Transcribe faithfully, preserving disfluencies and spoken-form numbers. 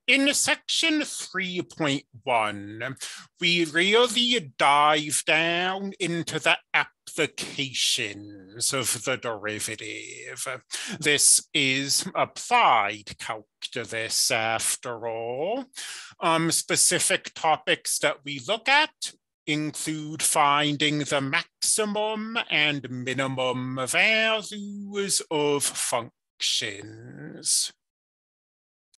In section three point one, we really dive down into the applications of the derivative. This is applied calculus after all. Um, specific topics that we look at include finding the maximum and minimum values of functions.